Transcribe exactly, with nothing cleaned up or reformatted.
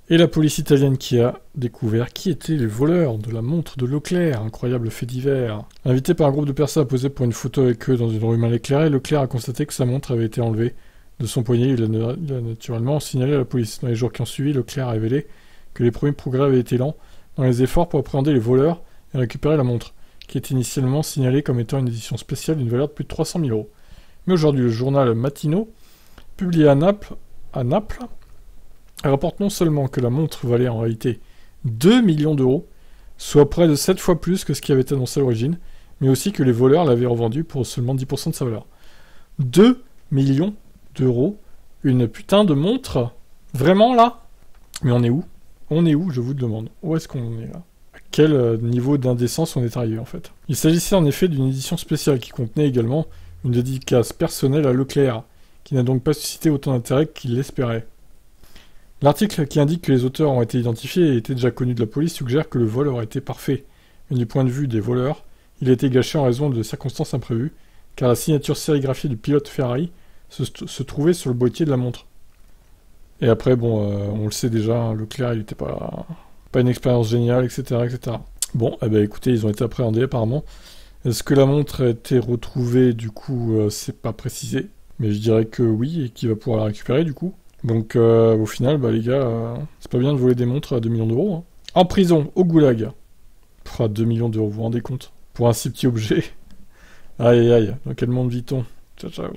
Et la police italienne qui a découvert qui étaient les voleurs de la montre de Leclerc, incroyable fait divers. Invité par un groupe de personnes à poser pour une photo avec eux dans une rue mal éclairée, Leclerc a constaté que sa montre avait été enlevée de son poignet. Il a, il a naturellement signalé à la police. Dans les jours qui ont suivi, Leclerc a révélé que les premiers progrès avaient été lents dans les efforts pour appréhender les voleurs et récupérer la montre, qui était initialement signalée comme étant une édition spéciale d'une valeur de plus de trois cent mille euros. Mais aujourd'hui, le journal Mattino, publié à Naples, à Naples, rapporte non seulement que la montre valait en réalité deux millions d'euros, soit près de sept fois plus que ce qui avait été annoncé à l'origine, mais aussi que les voleurs l'avaient revendue pour seulement dix pour cent de sa valeur. deux millions d'euros, une putain de montre? Vraiment là? Mais on est où? On est où, je vous demande? Où est-ce qu'on est là? À quel niveau d'indécence on est arrivé en fait? Il s'agissait en effet d'une édition spéciale qui contenait également une dédicace personnelle à Leclerc, qui n'a donc pas suscité autant d'intérêt qu'il l'espérait. L'article qui indique que les auteurs ont été identifiés et étaient déjà connus de la police suggère que le vol aurait été parfait, mais du point de vue des voleurs, il a été gâché en raison de circonstances imprévues, car la signature sérigraphiée du pilote Ferrari se, se trouvait sur le boîtier de la montre. Et après, bon, euh, on le sait déjà, hein, Leclerc, il n'était pas, pas une expérience géniale, et cetera, et cetera. Bon, eh ben, écoutez, ils ont été appréhendés apparemment. Est-ce que la montre a été retrouvée, du coup, euh, c'est pas précisé, mais je dirais que oui, et qu'il va pouvoir la récupérer, du coup. Donc euh, au final, bah les gars, euh, c'est pas bien de voler des montres à deux millions d'euros. Hein. En prison, au goulag. Pff, à deux millions d'euros, vous vous rendez compte? Pour un si petit objet. Aïe aïe aïe, dans quel monde vit-on? Ciao ciao.